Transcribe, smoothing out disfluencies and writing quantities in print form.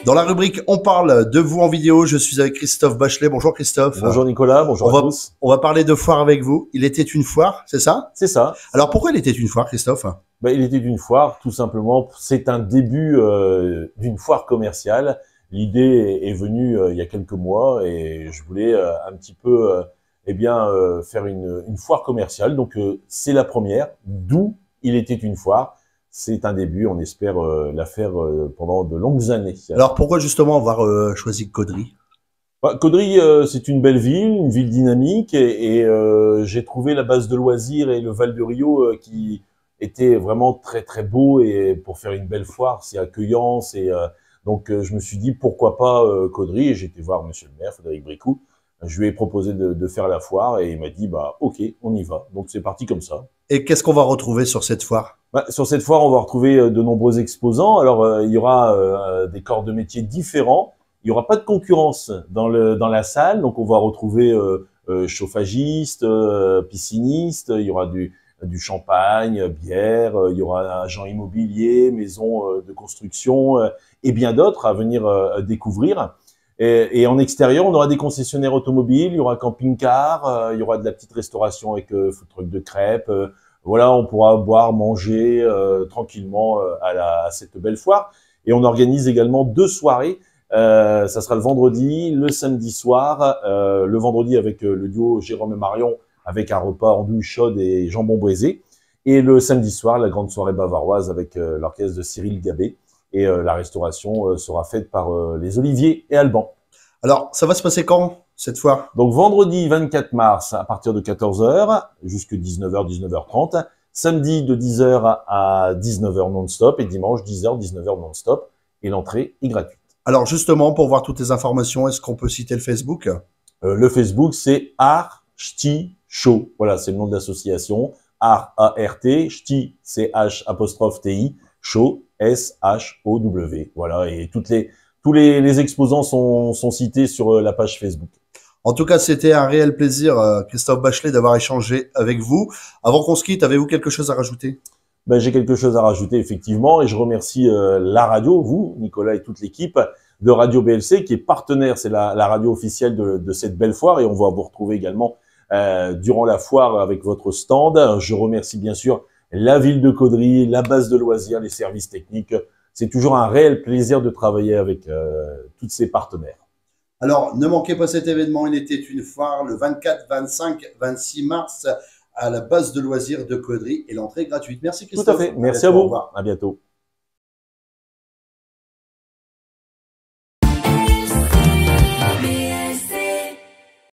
Dans la rubrique On parle de vous en vidéo, je suis avec Christophe Bachelet. Bonjour Christophe. Bonjour Nicolas, bonjour à tous. On va parler de foire avec vous. Il était une foire, c'est ça? C'est ça. Alors pourquoi il était une foire, Christophe? Il était une foire, tout simplement. C'est un début d'une foire commerciale. L'idée est venue il y a quelques mois et je voulais un petit peu faire une foire commerciale. Donc c'est la première, d'où il était une foire. C'est un début, on espère la faire pendant de longues années. Alors pourquoi justement avoir choisi Caudry? Caudry, c'est une belle ville, une ville dynamique, et j'ai trouvé la base de loisirs et le Val de Rio qui était vraiment très très beau, et pour faire une belle foire, c'est accueillant, donc je me suis dit pourquoi pas Caudry, et j'ai été voir Monsieur le maire, Frédéric Bricout. Je lui ai proposé de faire la foire et il m'a dit ok, on y va. Donc c'est parti comme ça. Et qu'est-ce qu'on va retrouver sur cette foire? Sur cette foire, on va retrouver de nombreux exposants. Alors il y aura des corps de métiers différents. Il n'y aura pas de concurrence dans la salle, donc on va retrouver chauffagistes, piscinistes, il y aura du champagne, bière, il y aura agent immobilier, maison de construction et bien d'autres à venir découvrir. Et en extérieur, on aura des concessionnaires automobiles, il y aura camping-car, il y aura de la petite restauration avec food truck de crêpes. Voilà, on pourra boire, manger tranquillement à cette belle foire. Et on organise également 2 soirées. Ça sera le vendredi, le samedi soir. Le vendredi avec le duo Jérôme et Marion, avec un repas andouille chaude et jambon braisé. Et le samedi soir, la grande soirée bavaroise avec l'orchestre de Cyril Gabé. Et la restauration sera faite par les Olivier et Alban. Alors, ça va se passer quand, cette foire? Donc, vendredi 24 mars, à partir de 14 h, jusqu'à 19 h, 19 h 30. Samedi, de 10 h à 19 h non-stop. Et dimanche, 10 h, 19 h non-stop. Et l'entrée est gratuite. Alors, justement, pour voir toutes les informations, est-ce qu'on peut citer le Facebook? Le Facebook, c'est Art Ch'ti Show. Voilà, c'est le nom de l'association. Art, A-R-T, Ch'ti, C-H'-T-I, Show, S-H-O-W. Voilà, et tous les exposants sont cités sur la page Facebook. En tout cas, c'était un réel plaisir, Christophe Bachelet, d'avoir échangé avec vous. Avant qu'on se quitte, avez-vous quelque chose à rajouter? J'ai quelque chose à rajouter, effectivement, et je remercie la radio, vous, Nicolas, et toute l'équipe de Radio BLC, qui est partenaire, c'est la radio officielle de cette belle foire, et on va vous retrouver également durant la foire avec votre stand. Je remercie bien sûr la ville de Caudry, la base de loisirs, les services techniques. C'est toujours un réel plaisir de travailler avec tous ces partenaires. Alors, ne manquez pas cet événement. Il était une foire le 24, 25, 26 mars à la base de loisirs de Caudry et l'entrée est gratuite. Merci Christophe. Tout à fait. Merci à vous. À bientôt.